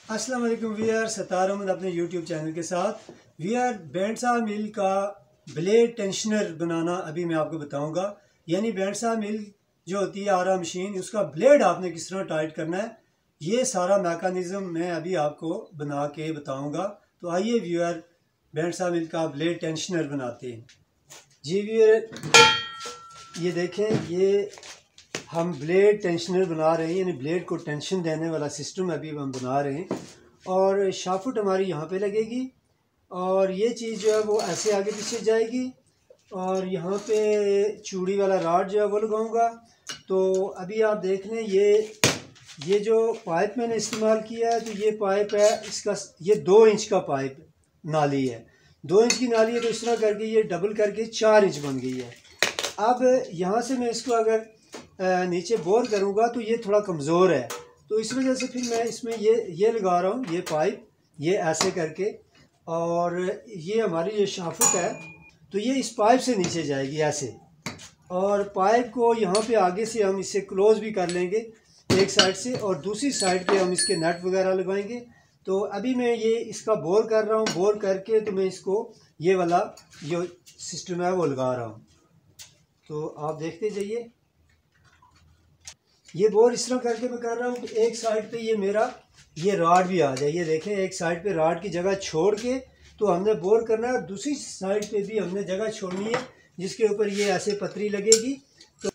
अस्सलाम वालेकुम वीआर सतार अहमद अपने यूट्यूब चैनल के साथ वीआर बैंडसा मिल का ब्लेड टेंशनर बनाना अभी मैं आपको बताऊंगा। यानी बैंडसा मिल जो होती है आरा मशीन, उसका ब्लेड आपने किस तरह टाइट करना है, ये सारा मैकेनिज़्म मैं अभी आपको बना के बताऊंगा। तो आइए वीआर बैंडसा मिल का ब्लेड टेंशनर बनाते हैं। जी वीआर, ये देखें, ये हम ब्लेड टेंशनर बना रहे हैं, यानी ब्लेड को टेंशन देने वाला सिस्टम अभी हम बना रहे हैं। और शाफुट हमारी यहाँ पे लगेगी और ये चीज़ जो है वो ऐसे आगे पीछे जाएगी और यहाँ पे चूड़ी वाला राड जो है वो लगाऊंगा। तो अभी आप देख लें, ये जो पाइप मैंने इस्तेमाल किया है, तो ये पाइप है, इसका ये 2 इंच का पाइप नाली है। 2 इंच की नाली है, तो इस तरह करके ये डबल करके 4 इंच बन गई है। अब यहाँ से मैं इसको अगर नीचे बोर करूँगा तो ये थोड़ा कमज़ोर है, तो इस वजह से फिर मैं इसमें ये लगा रहा हूँ, ये पाइप, ये ऐसे करके। और ये हमारी जो शाफुट है, तो ये इस पाइप से नीचे जाएगी ऐसे। और पाइप को यहाँ पे आगे से हम इसे क्लोज़ भी कर लेंगे एक साइड से, और दूसरी साइड पे हम इसके नट वगैरह लगाएंगे। तो अभी मैं ये इसका बोर कर रहा हूँ, बोर करके तो मैं इसको ये वाला जो सिस्टम है वो लगा रहा हूँ। तो आप देखते जाइए, ये बोर इस तरह करके मैं कर रहा हूँ कि एक साइड पे ये मेरा ये राड भी आ जाए। ये देखें, एक साइड पे राड की जगह छोड़ के तो हमने बोर करना है, दूसरी साइड पे भी हमने जगह छोड़नी है जिसके ऊपर ये ऐसे पतरी लगेगी। तो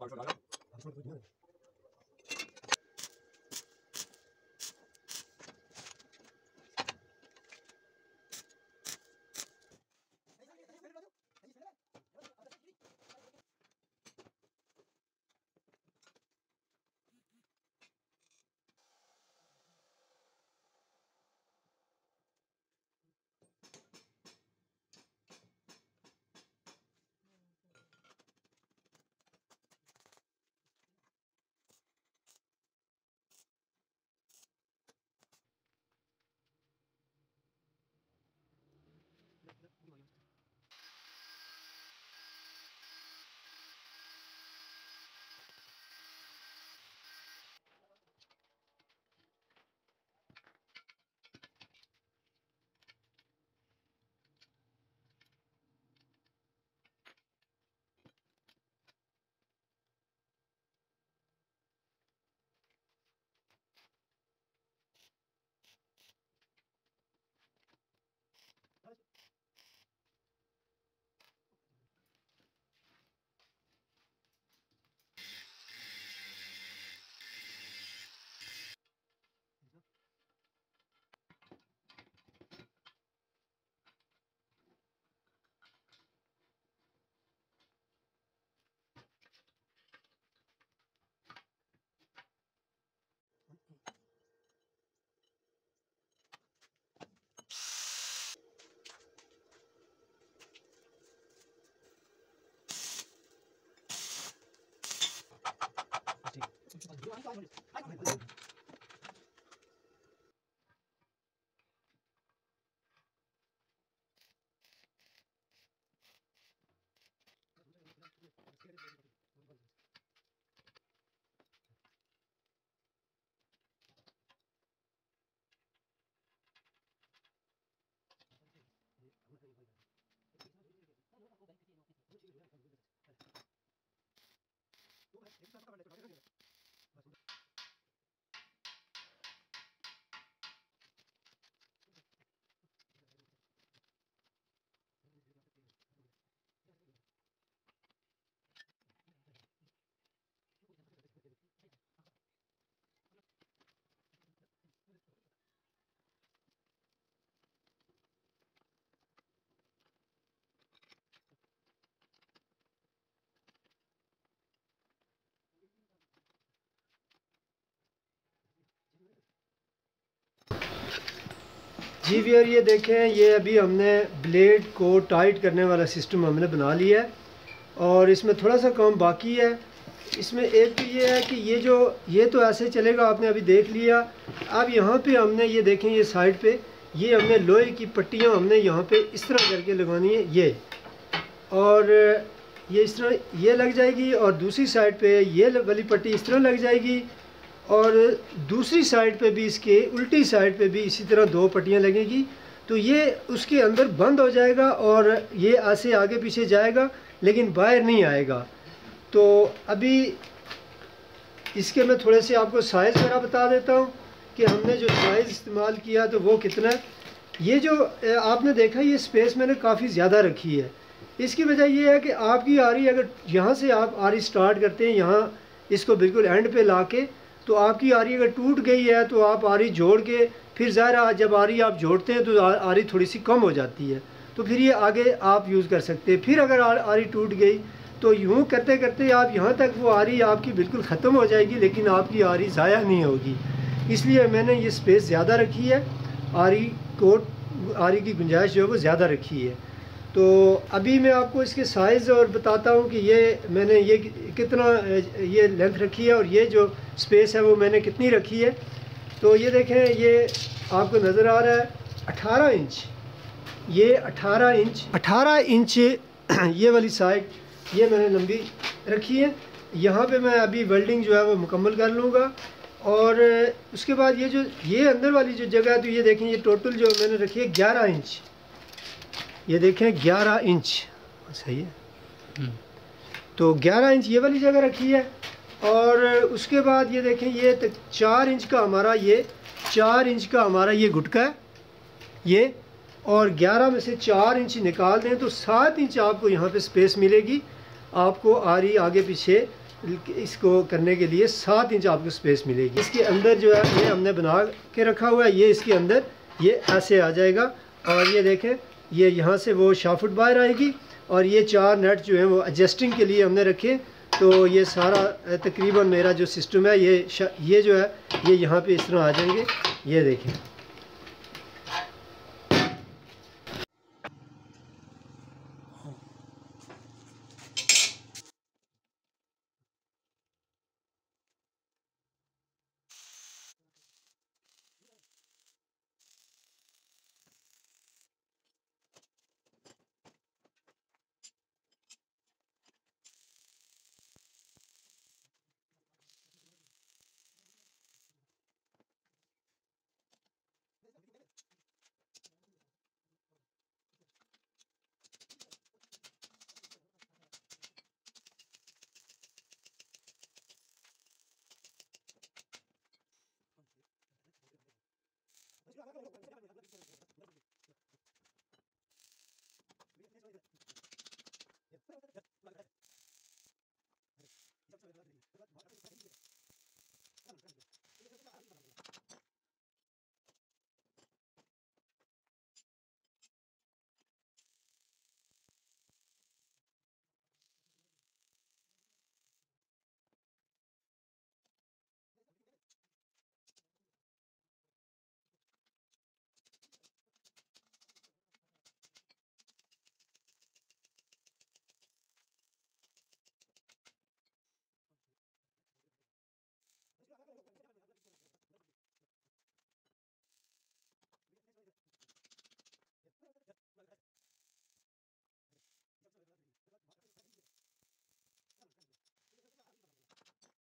जी व्यूअर, ये देखें, ये अभी हमने ब्लेड को टाइट करने वाला सिस्टम हमने बना लिया है और इसमें थोड़ा सा काम बाकी है। इसमें एक तो ये है कि ये तो ऐसे चलेगा, आपने अभी देख लिया। अब यहाँ पे हमने ये देखें, ये साइड पे ये हमने लोहे की पट्टियाँ हमने यहाँ पे इस तरह करके लगानी है ये, और ये इस तरह ये लग जाएगी और दूसरी साइड पे ये वाली पट्टी इस तरह लग जाएगी और दूसरी साइड पे भी, इसके उल्टी साइड पे भी इसी तरह दो पट्टियाँ लगेगी। तो ये उसके अंदर बंद हो जाएगा और ये ऐसे आगे पीछे जाएगा लेकिन बाहर नहीं आएगा। तो अभी इसके मैं थोड़े से आपको साइज़ वगैरह बता देता हूँ कि हमने जो साइज़ इस्तेमाल किया तो वो कितना है। ये जो आपने देखा, ये स्पेस मैंने काफ़ी ज़्यादा रखी है। इसकी वजह ये है कि आपकी आरी, अगर यहाँ से आप आरी स्टार्ट करते हैं, यहाँ इसको बिल्कुल एंड पे ला के, तो आपकी आरी अगर टूट गई है तो आप आरी जोड़ के फिर ज़ाहिर जब आरी आप जोड़ते हैं तो आरी थोड़ी सी कम हो जाती है, तो फिर ये आगे आप यूज़ कर सकते हैं। फिर अगर आरी टूट गई तो यूँ करते करते आप यहाँ तक वो आरी आपकी बिल्कुल ख़त्म हो जाएगी, लेकिन आपकी आरी ज़ाया नहीं होगी। इसलिए मैंने ये स्पेस ज़्यादा रखी है, आरी की गुंजाइश जो है वो ज़्यादा रखी है। तो अभी मैं आपको इसके साइज़ और बताता हूँ कि ये मैंने ये कितना ये लेंथ रखी है और ये जो स्पेस है वो मैंने कितनी रखी है। तो ये देखें, ये आपको नज़र आ रहा है 18 इंच, ये 18 इंच ये वाली साइड ये मैंने लंबी रखी है। यहाँ पे मैं अभी वेल्डिंग जो है वो मुकम्मल कर लूँगा और उसके बाद ये अंदर वाली जो जगह है, तो ये देखें, ये टोटल जो मैंने रखी है 11 इंच, ये देखें 11 इंच सही है। तो 11 इंच ये वाली जगह रखी है और उसके बाद ये देखें, ये 4 इंच का हमारा ये गुटका है ये, और 11 में से 4 इंच निकाल दें तो 7 इंच आपको यहाँ पे स्पेस मिलेगी। आपको आरी आगे पीछे इसको करने के लिए 7 इंच आपको स्पेस मिलेगी। इसके अंदर जो है ये हमने बना के रखा हुआ है, ये इसके अंदर ये ऐसे आ जाएगा और ये देखें ये यहाँ से वो शाफुट बाहर आएगी और ये 4 नट जो है वो एडजस्टिंग के लिए हमने रखे। तो ये सारा तकरीबन मेरा जो सिस्टम है ये जो है ये यहाँ पे इस तरह आ जाएंगे, ये देखें।